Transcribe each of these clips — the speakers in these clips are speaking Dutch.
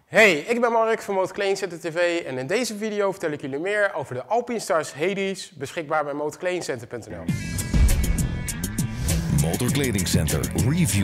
Hey, ik ben Mark van Motorkledingcenter TV en in deze video vertel ik jullie meer over de Alpinestars Hades, beschikbaar bij motorkledingcenter.nl. Motorkledingcenter Review.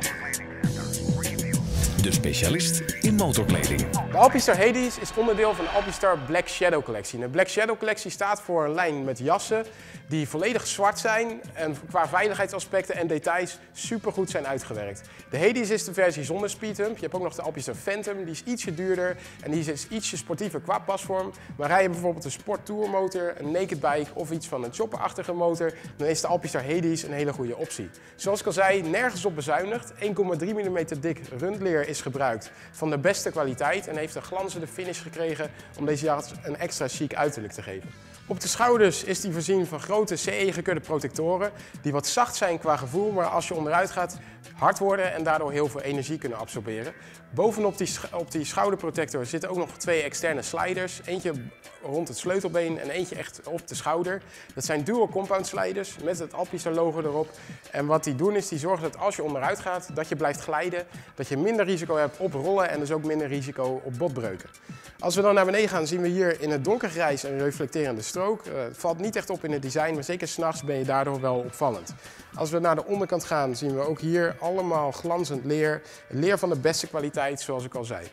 De specialist in motorkleding. De Alpinestar Hades is onderdeel van de Alpinestar Black Shadow collectie. De Black Shadow collectie staat voor een lijn met jassen die volledig zwart zijn en qua veiligheidsaspecten en details supergoed zijn uitgewerkt. De Hades is de versie zonder speedhump. Je hebt ook nog de Alpinestar Phantom, die is ietsje duurder en die is ietsje sportiever qua pasvorm. Maar rij je bijvoorbeeld een sport tourmotor, een naked bike of iets van een chopperachtige motor, dan is de Alpinestar Hades een hele goede optie. Zoals ik al zei, nergens op bezuinigd. 1,3 mm dik rundleer is gebruikt van de beste kwaliteit en heeft een glanzende finish gekregen om deze jas een extra chic uiterlijk te geven. Op de schouders is die voorzien van grote CE-gekurde protectoren die wat zacht zijn qua gevoel, maar als je onderuit gaat hard worden en daardoor heel veel energie kunnen absorberen. Bovenop die schouderprotector zitten ook nog 2 externe sliders. Eentje rond het sleutelbeen en eentje echt op de schouder. Dat zijn dual compound sliders met het Alpinestar logo erop. En wat die doen is die zorgen dat als je onderuit gaat, dat je blijft glijden. Dat je minder risico hebt op rollen en dus ook minder risico op botbreuken. Als we dan naar beneden gaan zien we hier in het donkergrijs een reflecterende strook. Het valt niet echt op in het design, maar zeker 's nachts ben je daardoor wel opvallend. Als we naar de onderkant gaan zien we ook hier allemaal glanzend leer. Leer van de beste kwaliteit zoals ik al zei.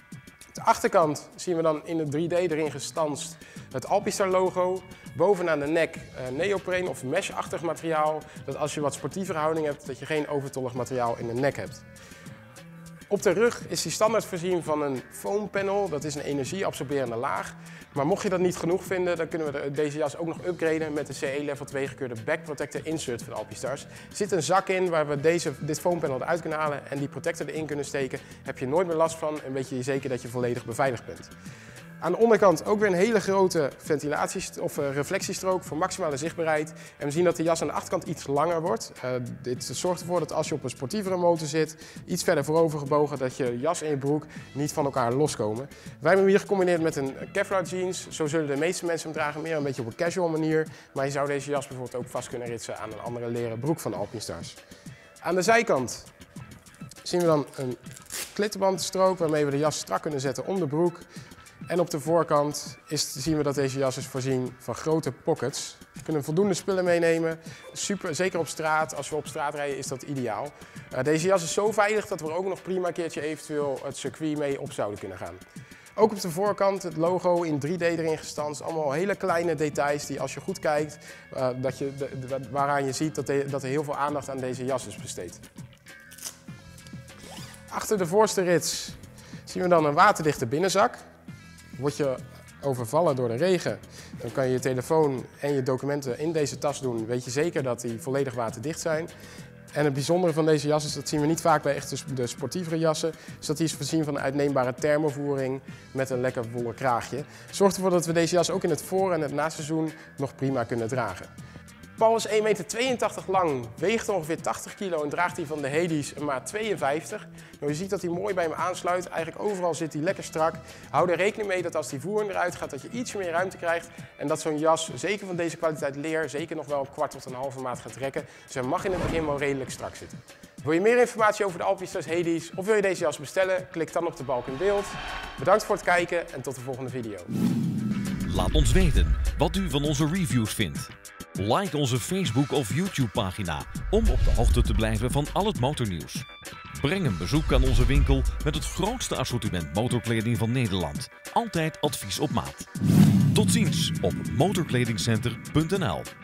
Op de achterkant zien we dan in de 3D erin gestanst het Alpinestar logo. Bovenaan de nek neopreen of mesh-achtig materiaal. Dat als je wat sportievere houding hebt, dat je geen overtollig materiaal in de nek hebt. Op de rug is die standaard voorzien van een foam panel, dat is een energieabsorberende laag. Maar mocht je dat niet genoeg vinden, dan kunnen we deze jas ook nog upgraden met de CE Level 2 gekeurde back protector insert van de Alpinestars. Er zit een zak in waar we dit foam panel eruit kunnen halen en die protector erin kunnen steken. Heb je nooit meer last van en weet je zeker dat je volledig beveiligd bent. Aan de onderkant ook weer een hele grote reflectiestrook voor maximale zichtbaarheid. En we zien dat de jas aan de achterkant iets langer wordt. Dit zorgt ervoor dat als je op een sportievere motor zit, iets verder voorover gebogen, dat je jas en je broek niet van elkaar loskomen. Wij hebben hem hier gecombineerd met een Kevlar jeans. Zo zullen de meeste mensen hem dragen, meer een beetje op een casual manier. Maar je zou deze jas bijvoorbeeld ook vast kunnen ritsen aan een andere leren broek van de Alpinestars. Aan de zijkant zien we dan een klittenbandstrook waarmee we de jas strak kunnen zetten om de broek. En op de voorkant zien we dat deze jas is voorzien van grote pockets. We kunnen voldoende spullen meenemen, zeker op straat. Als we op straat rijden is dat ideaal. Deze jas is zo veilig dat we er ook nog prima een keertje eventueel het circuit mee op zouden kunnen gaan. Ook op de voorkant het logo in 3D erin gestanst. Allemaal hele kleine details die als je goed kijkt, waaraan je ziet dat er heel veel aandacht aan deze jas is besteed. Achter de voorste rits zien we dan een waterdichte binnenzak. Word je overvallen door de regen, dan kan je je telefoon en je documenten in deze tas doen. Weet je zeker dat die volledig waterdicht zijn. En het bijzondere van deze jas is, dat zien we niet vaak bij echt de sportievere jassen, is dat die is voorzien van een uitneembare thermovoering met een lekker wollen kraagje. Zorgt ervoor dat we deze jas ook in het voor- en het naseizoen nog prima kunnen dragen. Paul is 1,82 meter lang, weegt ongeveer 80 kilo en draagt hij van de Hades een maat 52. Nou, je ziet dat hij mooi bij hem aansluit. Eigenlijk overal zit hij lekker strak. Hou er rekening mee dat als die voering eruit gaat, dat je iets meer ruimte krijgt. En dat zo'n jas, zeker van deze kwaliteit leer, zeker nog wel een kwart tot een halve maat gaat trekken. Dus hij mag in het begin wel redelijk strak zitten. Wil je meer informatie over de Alpinestars Hades of wil je deze jas bestellen? Klik dan op de balk in beeld. Bedankt voor het kijken en tot de volgende video. Laat ons weten wat u van onze reviews vindt. Like onze Facebook of YouTube pagina om op de hoogte te blijven van al het motornieuws. Breng een bezoek aan onze winkel met het grootste assortiment motorkleding van Nederland. Altijd advies op maat. Tot ziens op motorkledingcenter.nl.